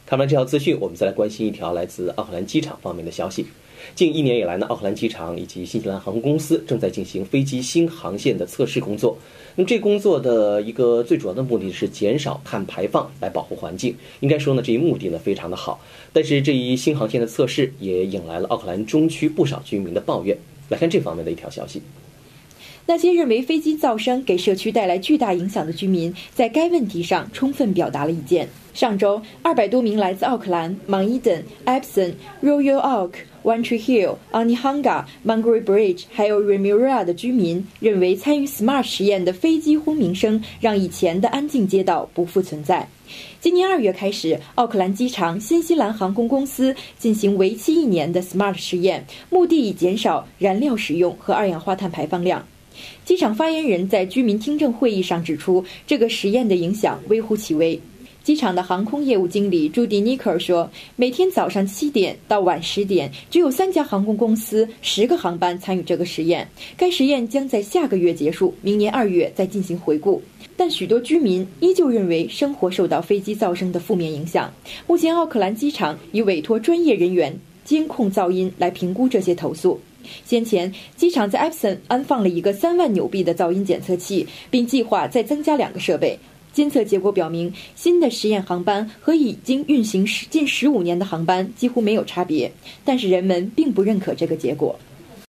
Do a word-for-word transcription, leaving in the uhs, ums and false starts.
看完这条资讯，我们再来关心一条来自奥克兰机场方面的消息。近一年以来呢，奥克兰机场以及新西兰航空公司正在进行飞机新航线的测试工作。那么这工作的一个最主要的目的是减少碳排放，来保护环境。应该说呢，这一目的呢非常的好。但是这一新航线的测试也引来了奥克兰中区不少居民的抱怨。来看这方面的一条消息。 那些认为飞机噪声给社区带来巨大影响的居民，在该问题上充分表达了意见。上周，二百多名来自奥克兰、芒伊登、Epsom、Royal Oak、One Tree Hill、Onehunga、Mangere Bridge 还有 Remuera 的居民认为，参与 SMART 实验的飞机轰鸣声让以前的安静街道不复存在。今年二月开始，奥克兰机场新西兰航空公司进行为期一年的 SMART 实验，目的以减少燃料使用和二氧化碳排放量。机场发言人在居民听证会议上指出，这个实验的影响微乎其微。机场的航空业务经理朱迪尼克尔说，每天早上七点到晚十点，只有三家航空公司十个航班参与这个实验。该实验将在下个月结束，明年二月再进行回顾。但许多居民依旧认为生活受到飞机噪声的负面影响。目前，奥克兰机场已委托专业人员监控噪音来评估这些投诉。先前，机场在 Epsom 安放了一个三万纽币的噪音检测器，并计划再增加两个设备。监测结果表明，新的实验航班和已经运行近十五年的航班几乎没有差别，但是人们并不认可这个结果。